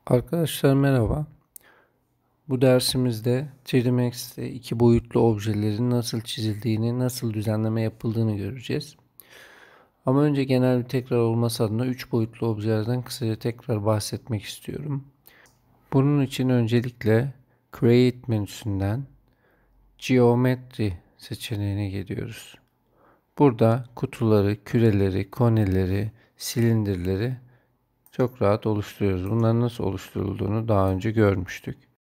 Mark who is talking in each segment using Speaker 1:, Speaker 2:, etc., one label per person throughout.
Speaker 1: Arkadaşlar merhaba. Bu dersimizde 3D Max'te iki boyutlu objelerin nasıl çizildiğini, nasıl düzenleme yapıldığını göreceğiz. Ama önce genel bir tekrar olması adına 3 boyutlu objelerden kısaca tekrar bahsetmek istiyorum. Bunun için öncelikle Create menüsünden Geometry seçeneğine geliyoruz. Burada kutuları, küreleri, koneleri, silindirleri çok rahat oluşturuyoruz. Bunların nasıl oluşturulduğunu daha önce görmüştük.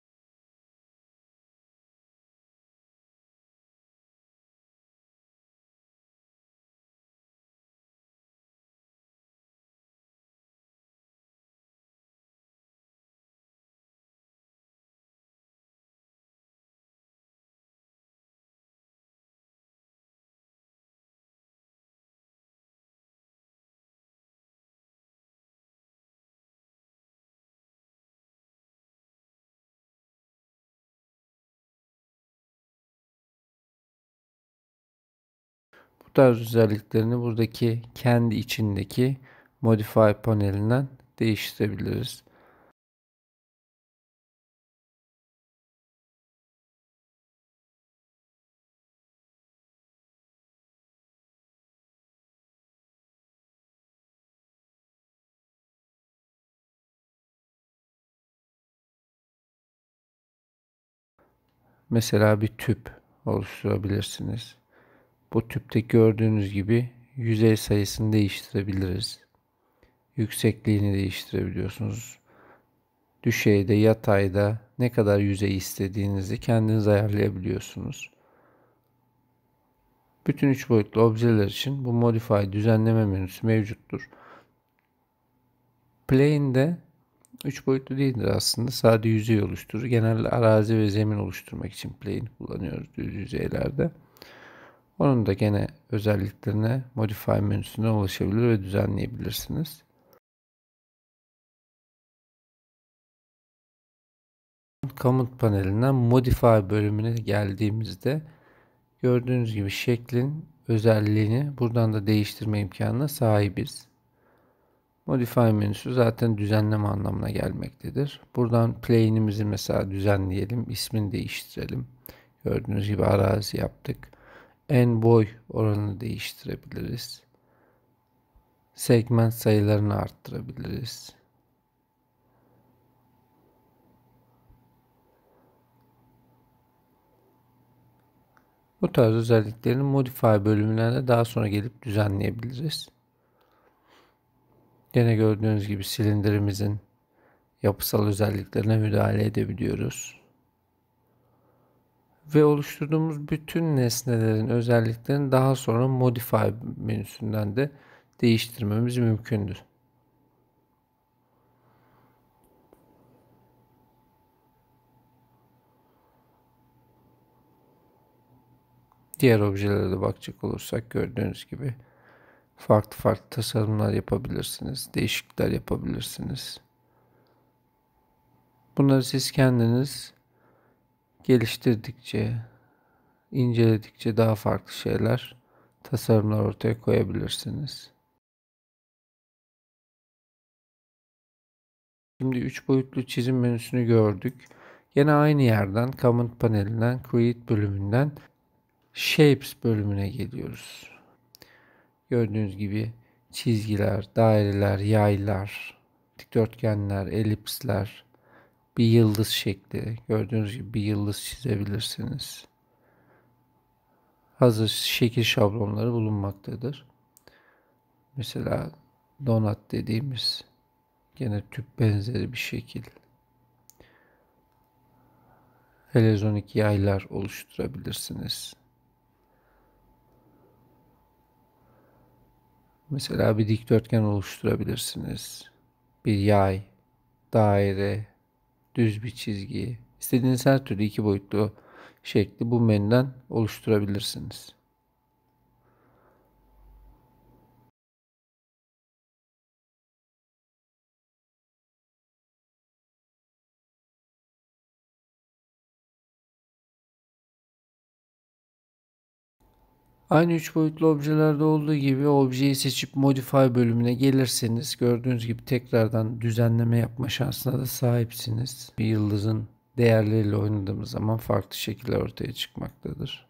Speaker 1: Bu tarz özelliklerini buradaki kendi içindeki Modify panelinden değiştirebiliriz. Mesela bir tüp oluşturabilirsiniz. Bu tüpte gördüğünüz gibi yüzey sayısını değiştirebiliriz. Yüksekliğini değiştirebiliyorsunuz. Düşeyde, yatayda ne kadar yüzey istediğinizi kendiniz ayarlayabiliyorsunuz. Bütün 3 boyutlu objeler için bu Modify düzenleme menüsü mevcuttur. Plane'de 3 boyutlu değildir aslında. Sadece yüzey oluşturur. Genelde arazi ve zemin oluşturmak için plane kullanıyoruz düz yüzeylerde. Onun da gene özelliklerine Modify menüsünden ulaşabilir ve düzenleyebilirsiniz. Command panelinden Modify bölümüne geldiğimizde gördüğünüz gibi şeklin özelliğini buradan da değiştirme imkanına sahibiz. Modify menüsü zaten düzenleme anlamına gelmektedir. Buradan plane'imizi mesela düzenleyelim, ismini değiştirelim. Gördüğünüz gibi arazi yaptık. En boy oranını değiştirebiliriz. Segment sayılarını arttırabiliriz. Bu tarz özelliklerini Modify bölümlerine daha sonra gelip düzenleyebiliriz. Yine gördüğünüz gibi silindirimizin yapısal özelliklerine müdahale edebiliyoruz. Ve oluşturduğumuz bütün nesnelerin özelliklerini daha sonra Modify menüsünden de değiştirmemiz mümkündür. Diğer objelere de bakacak olursak gördüğünüz gibi farklı farklı tasarımlar yapabilirsiniz, değişiklikler yapabilirsiniz. Bunları siz kendiniz geliştirdikçe, inceledikçe daha farklı şeyler, tasarımlar ortaya koyabilirsiniz. Şimdi 3 boyutlu çizim menüsünü gördük. Yine aynı yerden Command panelinden Create bölümünden Shapes bölümüne geliyoruz. Gördüğünüz gibi çizgiler, daireler, yaylar, dikdörtgenler, elipsler, bir yıldız şekli. Gördüğünüz gibi bir yıldız çizebilirsiniz. Hazır şekil şablonları bulunmaktadır. Mesela donut dediğimiz gene tüp benzeri bir şekil. Helezonik yaylar oluşturabilirsiniz. Mesela bir dikdörtgen oluşturabilirsiniz. Bir yay, daire, düz bir çizgi. İstediğiniz her türlü iki boyutlu şekli bu menüden oluşturabilirsiniz. Aynı 3 boyutlu objelerde olduğu gibi objeyi seçip Modify bölümüne gelirseniz gördüğünüz gibi tekrardan düzenleme yapma şansına da sahipsiniz. Bir yıldızın değerleriyle oynadığımız zaman farklı şekiller ortaya çıkmaktadır.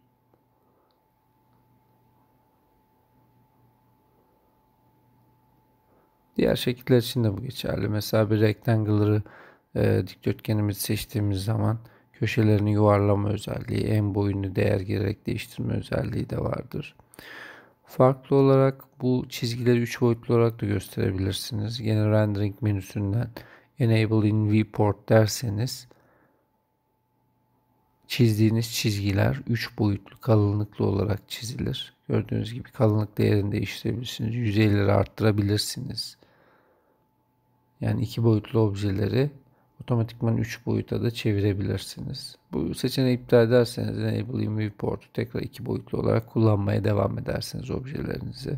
Speaker 1: Diğer şekiller için de bu geçerli. Mesela bir rectangle'ı dikdörtgenimizi seçtiğimiz zaman köşelerini yuvarlama özelliği, en boyunu değer girerek değiştirme özelliği de vardır. Farklı olarak bu çizgileri 3 boyutlu olarak da gösterebilirsiniz. Yine rendering menüsünden Enable in Viewport derseniz çizdiğiniz çizgiler 3 boyutlu kalınlıklı olarak çizilir. Gördüğünüz gibi kalınlık değerini değiştirebilirsiniz. Yüzeyleri arttırabilirsiniz. Yani 2 boyutlu objeleri otomatikman 3 boyuta da çevirebilirsiniz. Bu seçeneği iptal ederseniz Enable in Viewport'u tekrar 2 boyutlu olarak kullanmaya devam edersiniz objelerinizi.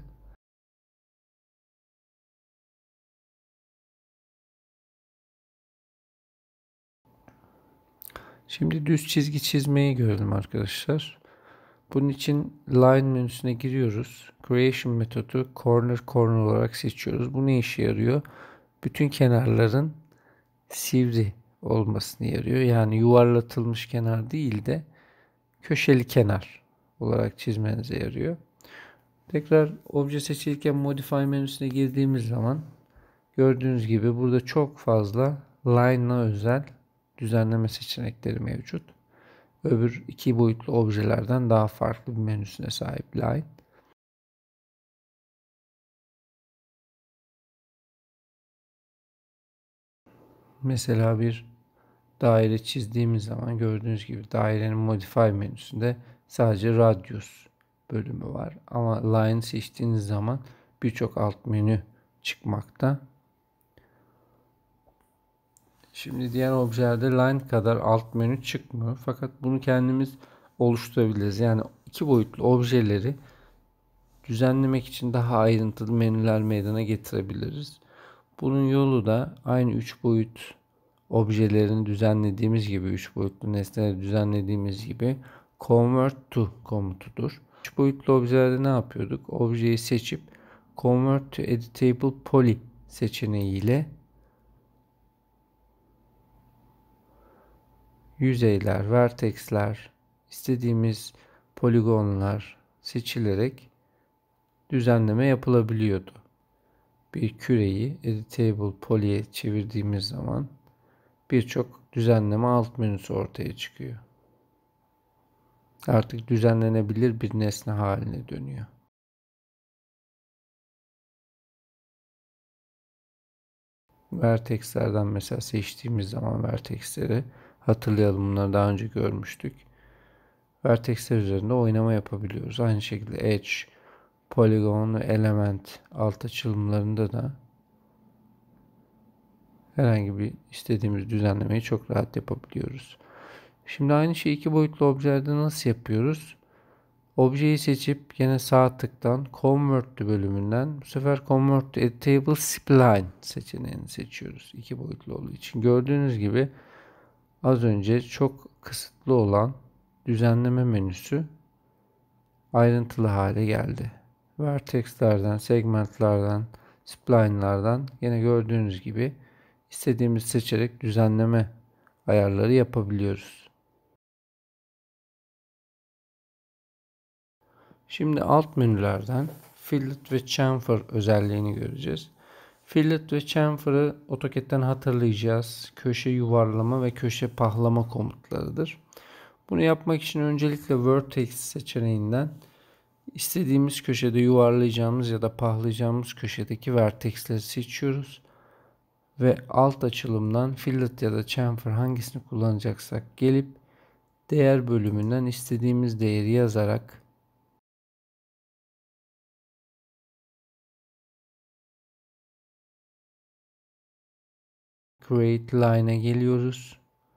Speaker 1: Şimdi düz çizgi çizmeyi görelim arkadaşlar. Bunun için Line menüsüne giriyoruz. Creation metodu corner olarak seçiyoruz. Bu ne işe yarıyor? Bütün kenarların sivri olmasını yarıyor. Yani yuvarlatılmış kenar değil de köşeli kenar olarak çizmenize yarıyor. Tekrar obje seçilirken Modify menüsüne girdiğimiz zaman gördüğünüz gibi burada çok fazla line'a özel düzenleme seçenekleri mevcut. Öbür 2 boyutlu objelerden daha farklı bir menüsüne sahip Line. Mesela bir daire çizdiğimiz zaman gördüğünüz gibi dairenin Modify menüsünde sadece Radius bölümü var. Ama Line seçtiğiniz zaman birçok alt menü çıkmakta. Şimdi diğer objelerde Line kadar alt menü çıkmıyor. Fakat bunu kendimiz oluşturabiliriz. Yani 2 boyutlu objeleri düzenlemek için daha ayrıntılı menüler meydana getirebiliriz. Bunun yolu da aynı 3 boyut objelerini düzenlediğimiz gibi, 3 boyutlu nesneleri düzenlediğimiz gibi Convert to komutudur. 3 boyutlu objelerde ne yapıyorduk? Objeyi seçip Convert to Editable Poly seçeneğiyle yüzeyler, vertexler, istediğimiz poligonlar seçilerek düzenleme yapılabiliyordu. Bir küreyi Editable Poly'ye çevirdiğimiz zaman birçok düzenleme alt menüsü ortaya çıkıyor. Artık düzenlenebilir bir nesne haline dönüyor. Vertexlerden mesela seçtiğimiz zaman vertexleri hatırlayalım, bunları daha önce görmüştük. Vertexler üzerinde oynama yapabiliyoruz. Aynı şekilde Edge, Polygon ve Element alt açılımlarında da herhangi bir istediğimiz düzenlemeyi çok rahat yapabiliyoruz. Şimdi aynı şeyi 2 boyutlu objelerde nasıl yapıyoruz? Objeyi seçip yine sağ tıktan Convert bölümünden bu sefer Convert to Editable Spline seçeneğini seçiyoruz. 2 boyutlu olduğu için. Gördüğünüz gibi az önce çok kısıtlı olan düzenleme menüsü ayrıntılı hale geldi. Vertexlerden, segmentlerden, spline'lardan yine gördüğünüz gibi istediğimiz seçerek düzenleme ayarları yapabiliyoruz. Şimdi alt menülerden Fillet ve Chamfer özelliğini göreceğiz. Fillet ve Chamfer'ı AutoCAD'den hatırlayacağız. Köşe yuvarlama ve köşe pahlama komutlarıdır. Bunu yapmak için öncelikle Vertex seçeneğinden istediğimiz köşede yuvarlayacağımız ya da pahlayacağımız köşedeki vertexleri seçiyoruz. Ve alt açılımdan Fillet ya da Chamfer hangisini kullanacaksak gelip değer bölümünden istediğimiz değeri yazarak Create Line'e geliyoruz.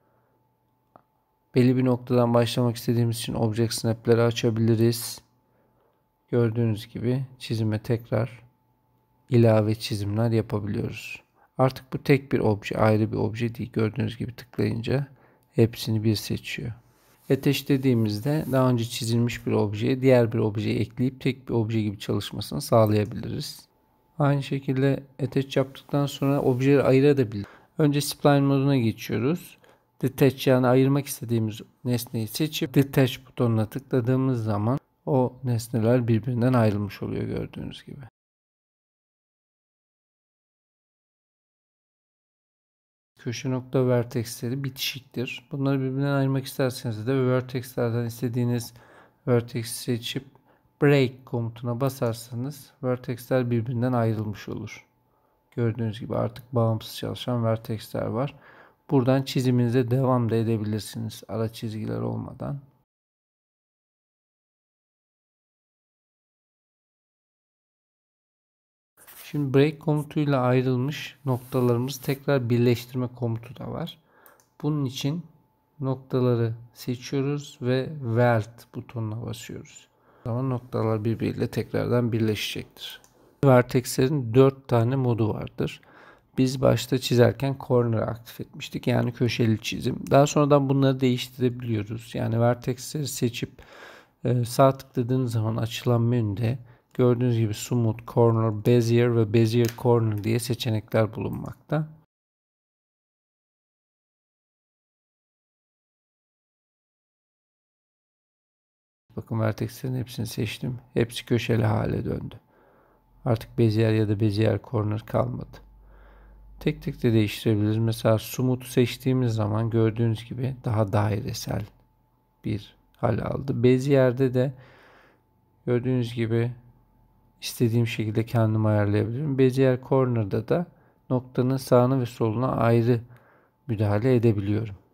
Speaker 1: Belli bir noktadan başlamak istediğimiz için Object Snap'leri açabiliriz. Gördüğünüz gibi çizime tekrar ilave çizimler yapabiliyoruz. Artık bu tek bir obje, ayrı bir obje değil. Gördüğünüz gibi tıklayınca hepsini bir seçiyor. Attach dediğimizde daha önce çizilmiş bir objeye diğer bir objeyi ekleyip tek bir obje gibi çalışmasını sağlayabiliriz. Aynı şekilde attach yaptıktan sonra objeleri ayırabiliriz. Önce spline moduna geçiyoruz. Detach yani ayırmak istediğimiz nesneyi seçip detach butonuna tıkladığımız zaman o nesneler birbirinden ayrılmış oluyor gördüğünüz gibi. Köşe nokta vertexleri bitişiktir. Bunları birbirinden ayırmak isterseniz de vertexlerden istediğiniz vertex'i seçip break komutuna basarsanız vertexler birbirinden ayrılmış olur. Gördüğünüz gibi artık bağımsız çalışan vertexler var. Buradan çiziminize devam da edebilirsiniz ara çizgiler olmadan. Şimdi break komutuyla ayrılmış noktalarımızı tekrar birleştirme komutu da var. Bunun için noktaları seçiyoruz ve Weld butonuna basıyoruz. O zaman noktalar birbiriyle tekrardan birleşecektir. Vertexlerin 4 tane modu vardır. Biz başta çizerken corner aktif etmiştik. Yani köşeli çizim. Daha sonradan bunları değiştirebiliyoruz. Yani vertexleri seçip sağ tıkladığınız zaman açılan menüde gördüğünüz gibi Smooth, Corner, Bezier ve Bezier Corner diye seçenekler bulunmakta. Bakın vertexlerin hepsini seçtim. Hepsi köşeli hale döndü. Artık Bezier ya da Bezier Corner kalmadı. Tek tek de değiştirebiliriz. Mesela Smooth'u seçtiğimiz zaman gördüğünüz gibi daha dairesel bir hal aldı. Bezier'de de gördüğünüz gibi istediğim şekilde kendim ayarlayabilirim. Bezier Corner'da da noktanın sağına ve soluna ayrı müdahale edebiliyorum.